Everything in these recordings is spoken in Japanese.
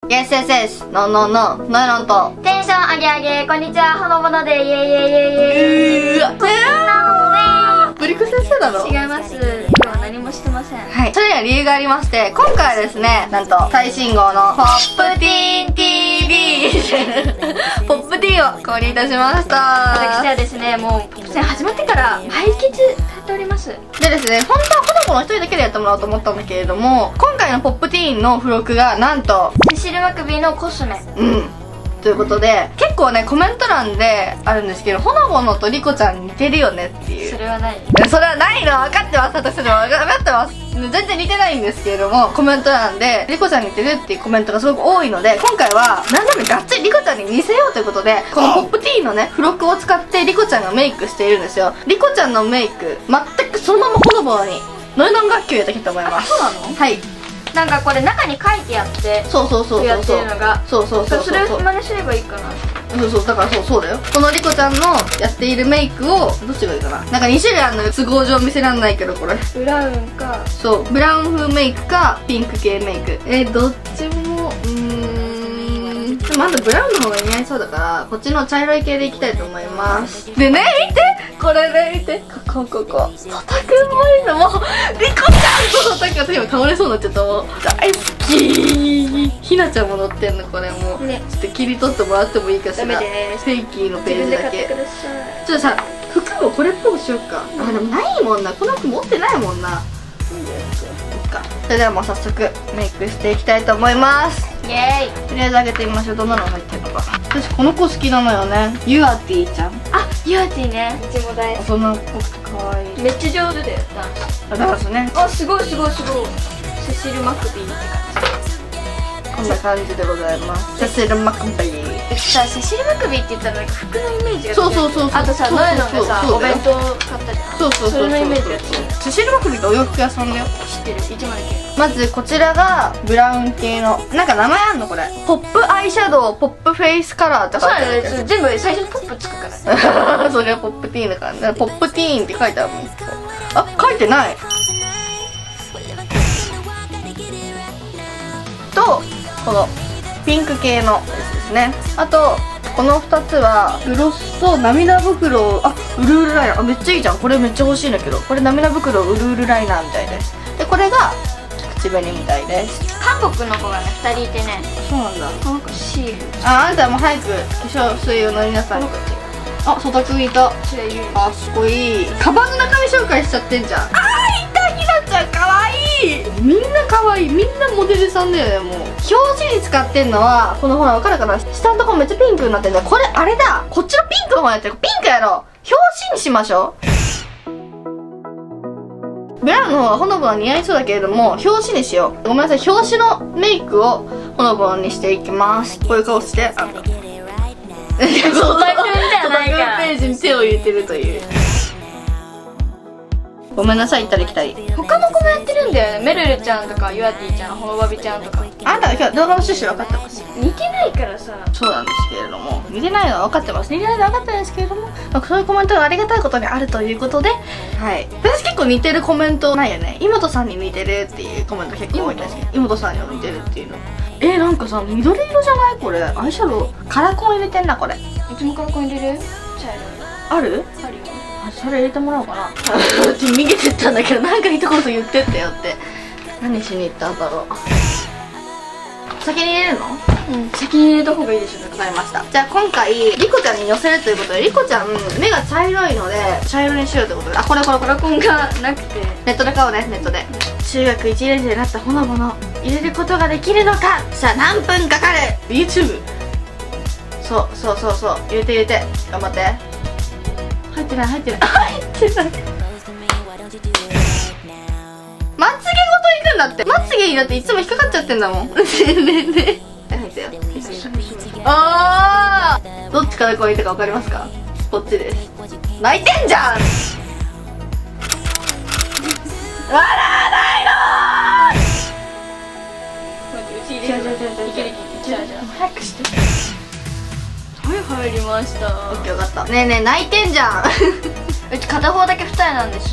イエスエスエスノンノンノンノイロンとテンション上げ上げ、こんにちは、ほのぼのでイエイイエイイエイイエイ。 ブリコ先生だろ。 違います。今日は何もしてません。 はい、それには理由がありまして、今回はですね、なんと最新号のポップティーン TV ポップティーンを購入いたしました。 私はですね、もうポップ戦始まってから毎日やっております。 でですね、本当はほのぼの一人だけでやってもらおうと思ったんだけれども、今回のポップティーンの付録がなんとセシル・マクビーのコスメ。 ということで、結構ねコメント欄であるんですけど、ほのぼのとリコちゃんに似てるよねっていう。 それはない。 それはないのは分かってます。私たちも分かってます。全然似てないんですけれども、コメント欄でリコちゃんに似てるっていうコメントがすごく多いので、今回は何でもがっつりリコちゃんに似せようということで、このポップティーンのね付録を使ってリコちゃんがメイクしているんですよ。リコちゃんのメイク全くそのままほのぼのにノイノン楽器をやっていきたいと思います。 そうなの？ はい。 なんかこれ中に書いてあって、 そうやってるのが、 そうそれを真似すればいいかな。 そうだからそうだよ。このリコちゃんのやっているメイクをどっちがいいかな。なんか2種類あるのよ。都合上見せらんないけどこれ。 ブラウンか。 そうブラウン風メイクかピンク系メイク。どっちもでもまだブラウンの方が似合いそうだからこっちの茶色い系でいきたいと思います。でね見てこれね見てここソタくんもいいのもうリコちゃんとソタくん私今倒れそうになっちゃった。もう大好き。ひなちゃんも乗ってんのこれもう、ね、ちょっと切り取ってもらってもいいかしら。 ダメです。 フェイキーのページだけ自分で買ってください。 ちょっとさ服もこれっぽくしよっか。あでもないもんな、この服持ってないもんな。それではもう早速メイクしていきたいと思います。 イエーイ。 とりあえず開けてみましょう。どんなの入ってるのか。私この子好きなのよね。ユアティちゃん。 あ、ユアティね。うちも大好大人っぽくて可愛い。 き。めっちゃ上手だよ、ダンス。 ダンスね。 あ、すごい。セシル・マクビーってこんな感じでございます。セシル・マクビー。 さ、セシル・マクビーって言ったらなんか服のイメージが。 そうあとさ、ノエノンがさ、お弁当買ったじゃん。 そうそれのイメージがセシル・マクビーってお洋服屋さんだよ。 知ってる。109。 まずこちらがブラウン系のなんか名前あんのこれ。ポップアイシャドウポップフェイスカラーって書いてある。 そうだね。全部最初にポップつくからね。 それはポップティーンだからね。ポップティーンって書いてあるもん。あ、書いてないとこのピンク系のやつですね。あとこの2つはグロスと涙袋をウルウルライナー。めっちゃいいじゃん。これめっちゃ欲しいんだけど、これ涙袋ウルウルライナーみたいです。でこれが口紅みたいです。 韓国の子がね2人いてね。 そうなんだ。 この子シール。 あんたも早く化粧水を塗りなさい。あ、ソタくんいた。かっこいい。カバンの中身紹介しちゃってんじゃん。いたひなちゃんかわいい。みんなかわいい。みんなモデルさんだよね。もう表紙に使ってんのはこのほら分かるかな、下のところめっちゃピンクになってんだよ。これあれだ、こっちのピンクの方やってる。ピンクやろう。表紙にしましょう。ブラウンの方はほのぼの似合いそうだけれども表紙にしよう。ごめんなさい。表紙のメイクをほのぼのにしていきます。こういう顔してソタくんじゃないか。ページに手を入れてるという。ごめんなさい。行ったり来たり。 他の子もやってるんだよね。メルルちゃんとかユアティちゃん、ほのばびちゃんとか。 あんたが今日動画の趣旨分かってます。 似てないからさ。 そうなんですけれども、似てないのは分かってます。似てないのは分かってるんですけれども、そういうコメントがありがたいことにあるということで、はい。私結構似てるコメントないよね。妹さんに似てるっていうコメント結構多いんですけど、妹さんにも似てるっていうの。なんかさ、緑色じゃないこれ。アイシャドウカラコン入れてんなこれ。 いつもカラコン入れる？茶色い。 ある？ あるよ。 それ入れてもらおうかな。逃げてったんだけど、なんか一言言ってってよって。何しに行ったんだろう。先に入れるの？ 先に入れた方がいいでしょ。 わかりました。じゃあ今回リコちゃんに寄せるということで、リコちゃん目が茶色いので茶色にしようということで、これカラコンがなくてネットで買おうね。ネットで中学1年生になったほのぼの入れることができるのか。さあ何分かかる。 YouTube。 そう入れて頑張って。入ってないまつげごといくんだって。まつげになっていつも引っかかっちゃってんだもん。ね入ったよ。どっちからこう入れたか分かりますか？こっちです。泣いてんじゃん。笑わないのー。早くして。 はい、入りました。 オッケー、分かった。ねえねえ泣いてんじゃん。 うち片方だけ二重なんです。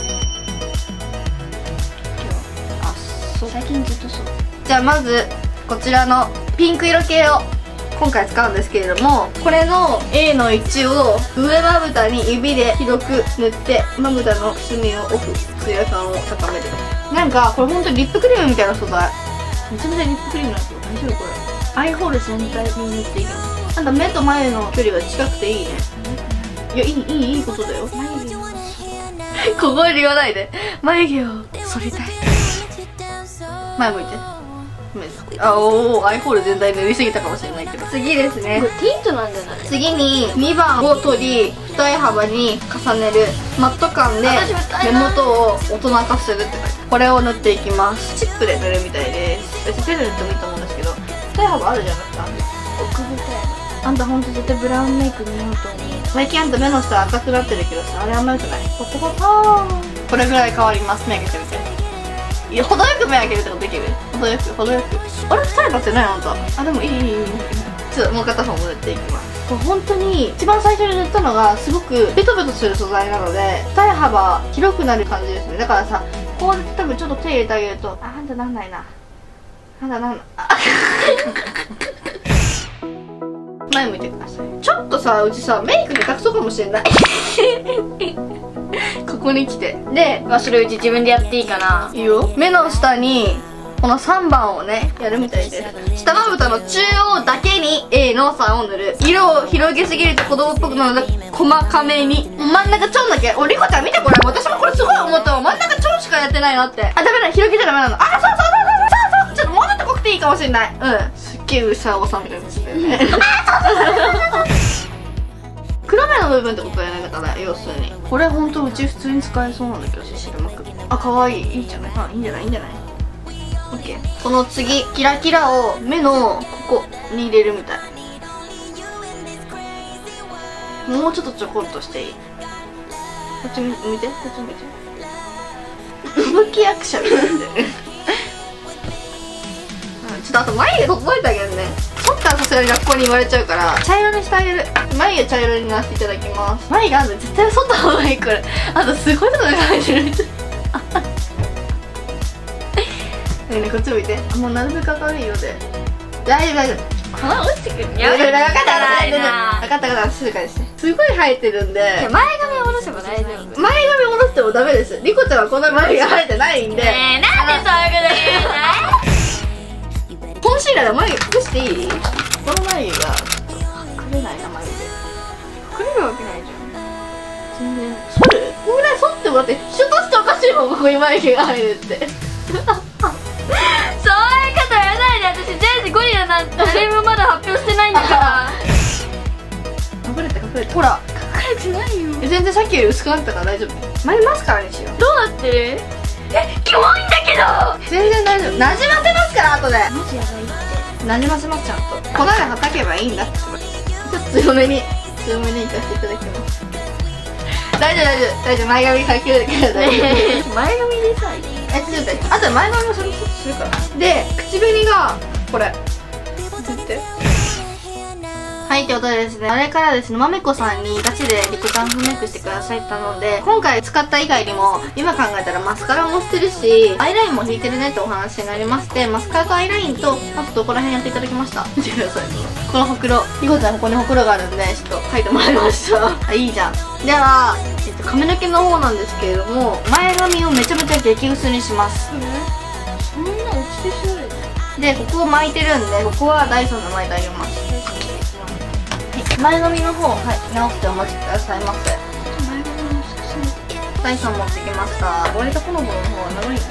最近ずっとそう。 じゃあまずここちらのピンク色系を今回使うんですけれども、これの A の1を上まぶたに指で広く塗ってまぶたのくすみをオフ、ツヤ感を高める。なんかこれ本当にリップクリームみたいな素材、めちゃめちゃリップクリームなんですよ。大丈夫これ。アイホール全体に塗っていきます。なんか目と眉の距離が近くていいね。いや、いいことだよ。小声で言わないで。眉毛を剃りたい。前向いて。おー、アイホール全体塗りすぎたかもしれないけど。次ですね。 これティントなんじゃない？ 次に2番を取り、二重幅に重ねる。マット感で目元を大人化するって書いてある。これを塗っていきます。チップで塗るみたいです。別に手で塗ってもいいと思うんですけど、二重幅あるじゃなくて、 奥二重幅。あんたほんと絶対ブラウンメイク見ようと思う。 最近あんた目の下赤くなってるけどさ、あれあんま良くない？ポコポコ。これぐらい変わります。目開けてみて。いや、程よく目開けるってことできる？程よく。あれ、二重立ってないあんた。あ、でもいい。ちょっともう片方も塗っていきます。これ本当に一番最初に塗ったのがすごくベトベトする素材なので、二重幅広くなる感じですね。だからさ、こうやって多分ちょっと手入れてあげると、あんたなんないな。前向いてください。ちょっとさ、うちさ、メイクで隠そうかもしれない。ここに来て。で、 それうち自分でやっていいかな？ いいよ。目の下にこの3番をねやるみたいです。下まぶたの中央だけに A の3を塗る。色を広げすぎると子供っぽくなるので細かめに。真ん中ちょんだけ。リコちゃん見てこれ。私もこれすごい思ったわ。真ん中ちょんしかやってないなって。ダメだ、広げちゃダメなの。そう、ちょっともうちょっと濃くていいかもしれない。すっげえうさおさんみたいなやつだよね。黒目の部分ってことだよね。だから要するにこれほんとうち普通に使えそうなんだけど、白幕。可愛い。いいんじゃない？いいんじゃない？オッケー。この次、キラキラを目のここに入れるみたい。もうちょっとちょこっとしていい？こっち見て、こっち見て。歌舞伎役者みたいな。ちょっとあと眉毛整えてあげるね。そったらさすがに学校に言われちゃうから茶色にしてあげる。眉毛茶色になっていただきます。眉毛あんの絶対剃った方がいい。これあとすごいとこで描いてる。ねえねえ、こっち向いて。もうなるべく明るい色で。大丈夫。 粉落ちてくる。 分かった静かにして。すごい生えてるんで。 前髪を下ろせば大丈夫。 前髪下ろしてもダメです。リコちゃんはこんな眉毛生えてないんで。 なんでそういうこと言うの？ コンシーラーで眉毛隠していい？この眉毛が隠れないな。眉毛隠れるわけないじゃん。全然剃る？こんぐらい剃ってもらって、シュッとしておかしいもん。ここに眉毛が入るって。 そういうことやらないで。私ジェイジゴリラなんて誰もまだ発表してないんだから。 隠れて。ほら隠れてないよ。 全然さっきより薄くなったから大丈夫。眉マスカラにしよう。 どうなってる？キモいんだけど。 全然大丈夫。なじませますから後で。 マジやばいって。 なじませます。ちゃんと粉ではたけばいいんだって。ちょっと強めにいかせていただきます。大丈夫。前髪かけるから大丈夫。 前髪でさ、 あと前髪もそれするから。で、口紅がこれはい、ということでですね、あれからですね、まめこさんにガチでリコちゃん風メイクしてくださいって頼んで、今回使った以外にも今考えたらマスカラもしてるしアイラインも引いてるねってお話になりまして、マスカラとアイラインとあとどこら辺やっていただきました。見てください。このほくろ、リコちゃんここにほくろがあるんでちょっと描いてもらいました。あ、いいじゃん。では、髪の毛の方なんですけれども、前髪をめちゃめちゃ激薄にします。 そんな落ちてしまうで、ここを巻いてるんで、ここはダイソンで巻いてあげます。前髪の方、直してお待ちくださいませ。 前髪も少しダイソン持ってきました。割とこの子の方は長いんだよ。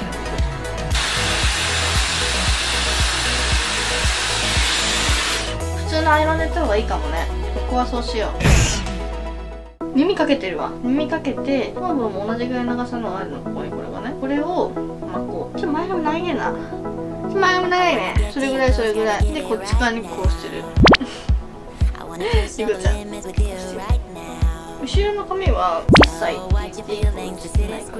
普通のアイロンでやった方がいいかもね。ここはそうしよう。耳かけてるわ。耳かけて、頭部も同じぐらい長さのあるの。ここにこれがね。これを巻こう。前髪長いな。前髪長いね。それぐらい。で、こっち側にこうしてる。リコちゃん後ろの髪は一切抜いていくんじゃないか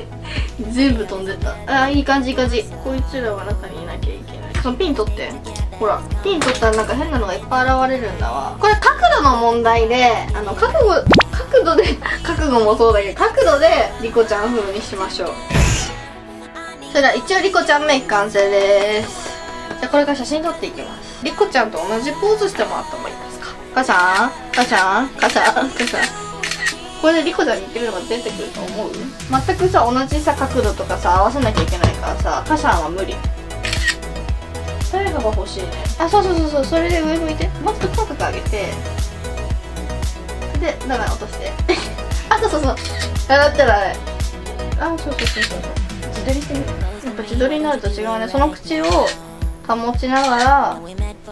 な。全部飛んでた。あ、いい感じ。こいつらは中にいなきゃいけない。そのピン取って。 ほら手に取ったらなんか変なのがいっぱい現れるんだわ。これ角度の問題で角度で覚悟もそうだけど角度でリコちゃん風にしましょう。それでは一応リコちゃんメイク完成です。じゃあこれから写真撮っていきます。リコちゃんと同じポーズしてもらってもいいですか。母さん母さん母さん母さん、これでリコちゃんに言ってるのが出てくると思う？全くさ同じさ角度とかさ合わせなきゃいけないからさ、母さんは無理。誰かが欲しいね。あ、そうそうそうそう、それで上向いて、もっと高く上げて、でだから落としてあ、そうそうそう、だったらね、あ、そうそうそうそう、自撮りしてみる。やっぱ自撮りになると違うね。その口を保ちながら、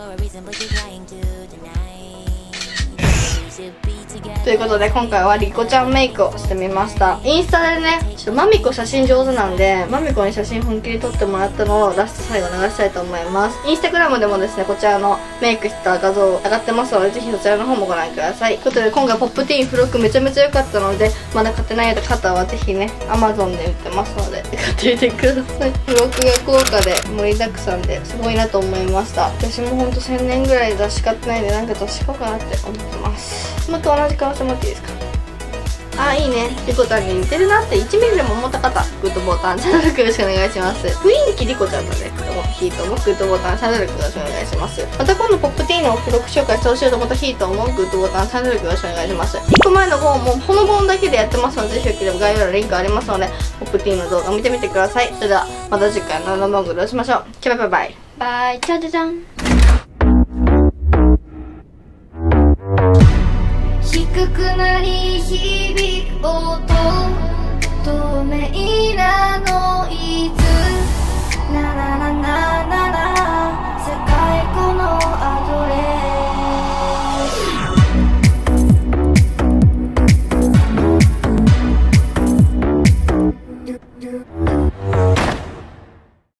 ということで今回はリコちゃんメイクをしてみました。インスタでね、ちょっとマミコ写真上手なんで、マミコに写真本気で撮ってもらったのをラスト最後流したいと思います。インスタグラムでもですね、こちらのメイクした画像上がってますので、ぜひそちらの方もご覧ください。ということで今回ポップティーン付録めちゃめちゃ良かったので、まだ買ってない方はぜひね、Amazon で売ってますので買ってみてください。付録が高価で盛りだくさんですごいなと思いました。私もほんと1000年ぐらい雑誌買ってないんで、なんか雑誌買おうかなって思ってます。もう一回同じ顔してもらっていいですか。あ、いいね。リコちゃんに似てるなって1ミリでも思った方、グッドボタン、チャンネル登録よろしくお願いします。雰囲気リコちゃんだね。ヒートもグッドボタン、チャンネル登録よろしくお願いします。また今度ポップティーンの付録紹介してほしいと思ったヒートもグッドボタン、チャンネル登録よろしくお願いします。1個前の方もこの本だけでやってますので、ぜひよければ概要欄にリンクありますので、ポップティーンの動画見てみてください。それではまた次回の生放送をしましょう。バイバイバイ。 バイ、じゃじゃじゃん。低くなり響く音、透明なノイズ、なななななな、世界このアドレス